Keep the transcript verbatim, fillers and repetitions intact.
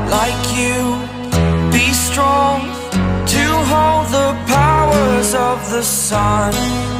like you. Be strong to hold the powers of the sun.